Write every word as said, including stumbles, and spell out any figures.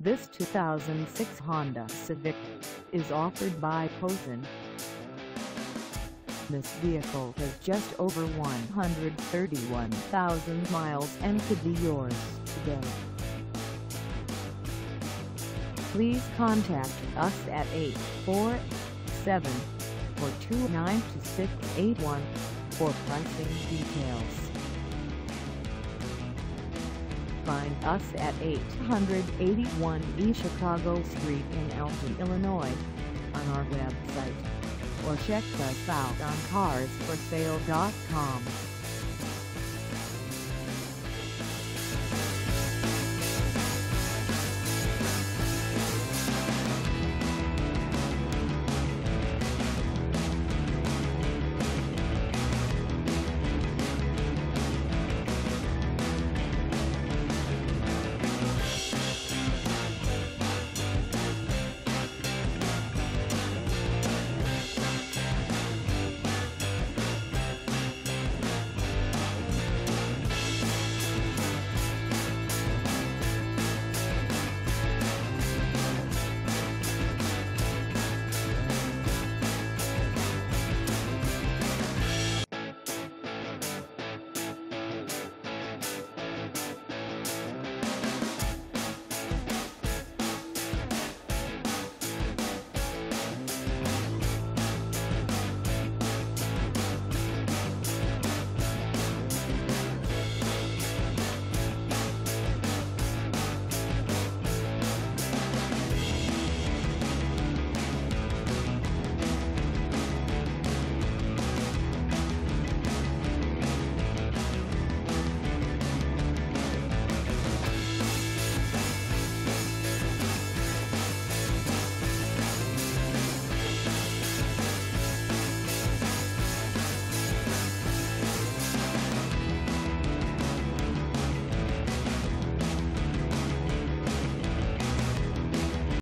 This two thousand six Honda Civic is offered by Posen. This vehicle has just over one hundred thirty-one thousand miles and could be yours today. Please contact us at eight four seven, four two nine, two six eight one for pricing details. Find us at eight eighty-one East Chicago Street in Elton, Illinois, on our website, or check us out on cars for sale dot com.